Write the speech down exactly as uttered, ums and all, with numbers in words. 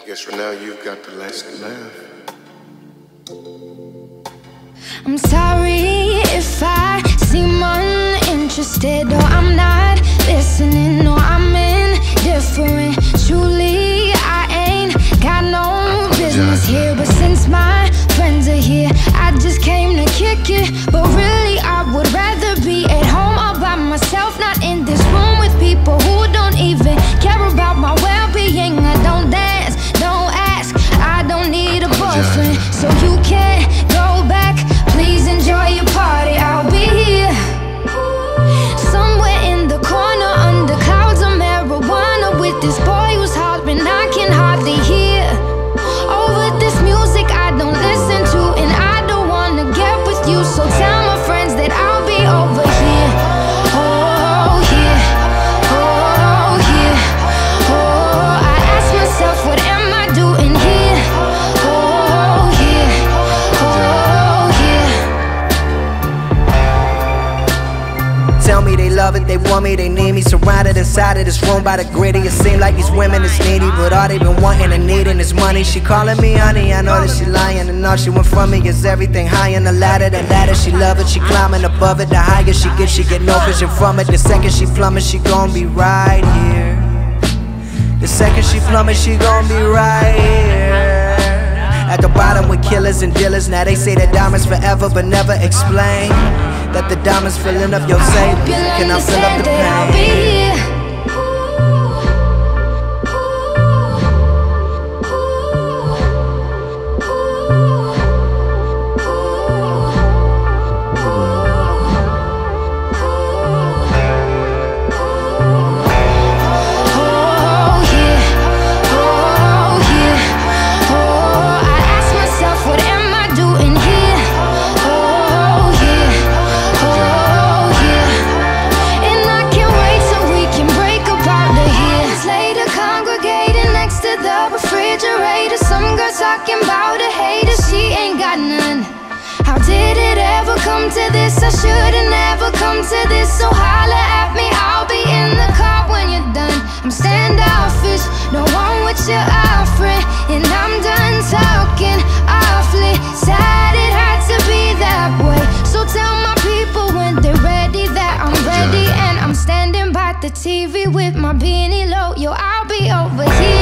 guess for now you've got the last laugh. I'm sorry if I seem uninterested, or I'm not listening, or I'm indifferent. Truly, I ain't got no business here, but since my friends are here, I just came to kick it. But really, I would rather be at home all by myself, not in this room with people who don't even care about my well-being. I don't dance, don't ask, I don't need a boyfriend, so you can't go back. Please enjoy your party, I'll be here somewhere in the corner under clouds of marijuana with this boy who's hollering I can hardly hear. Over this music I don't listen to, and I don't wanna get with you, so tell my friends that I'll be over here. Oh yeah, oh yeah, oh, I ask myself, what am I doing here? Oh yeah, oh yeah. Tell me they love it, they want me, they need me. Surrounded inside of this room by the gritty. It seems like these women is needy, but all they been wanting and needing is money. She calling me honey, I know that she lying, and all she want from me is everything high on the ladder. The ladder, she love it, she climbing above it. The higher she gets, she get no vision from it. The second she plummet, she gon' be right here. The second she plummet, she gon' be right here. At the bottom with killers and dealers. Now they say that diamonds forever, but never explain that the diamonds filling up your savings. Can I fill up the pain? Talking about a hater, she ain't got none. How did it ever come to this? I should've never come to this. So holla at me, I'll be in the car when you're done. I'm standoffish, no one with your offering, and I'm done talking awfully. Sad it had to be that way, so tell my people when they're ready that I'm ready, and I'm standing by the T V with my beanie low. Yo, I'll be over here.